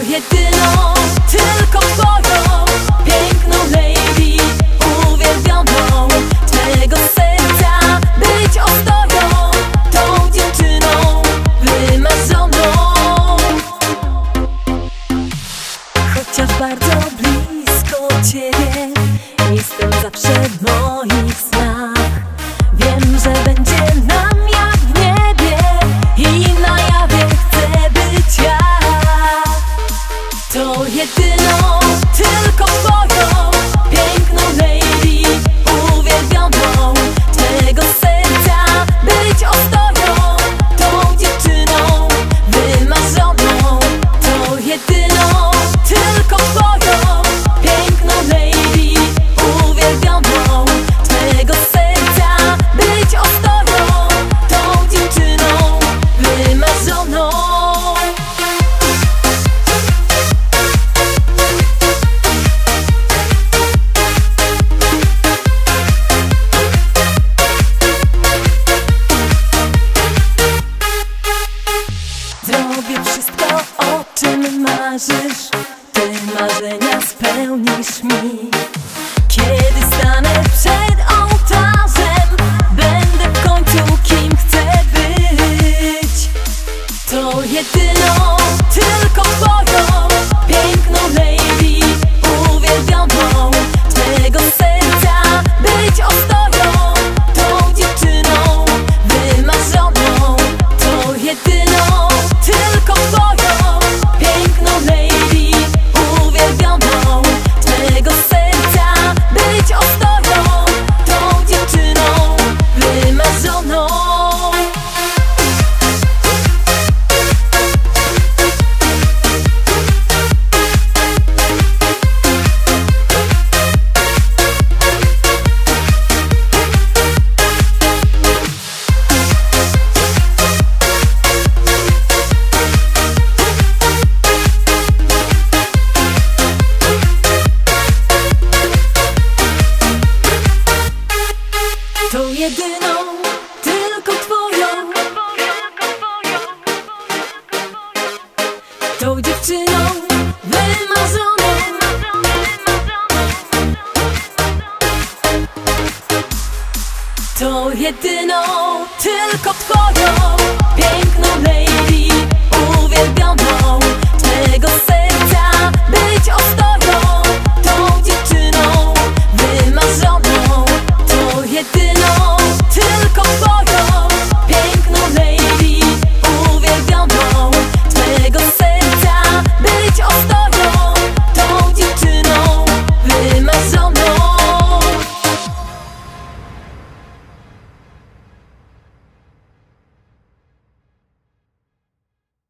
jedyną, tylko twoją, piękną lady, uwielbioną twego serca. Być ostoją, tą dziewczyną wymarzoną. Chociaż bardzo blisko ciebie, jestem zawsze w moich snach. Wiem, że będzie nam jak w niebie i na jawie chcę być ja. To jedyną, tylko twoją, piękną lady, uwielbioną twego serca. Być ostoją, tą dziewczyną wymarzoną. To jedyną, tylko twoją, piękną lady, uwielbioną twego serca. Być ostoją, tą dziewczyną wymarzoną. Zrobię wszystko, o czym marzysz, te marzenia spełnisz mi. Kiedy stanę przed ołtarzem, będę w końcu kim chcę być. To jedyną, tylko twoją, piękną lady, uwielbioną twego serca. Być ostoją, tą dziewczyną wymarzoną. To jedyną, tylko twoją, piękną lady, uwielbioną twego serca. Być ostoją, tą dziewczyną wymarzoną. To jedyną, tylko twoją, tą dziewczyną wymarzoną. To jedyną, tylko twoją, piękną lady, uwielbioną twego serca.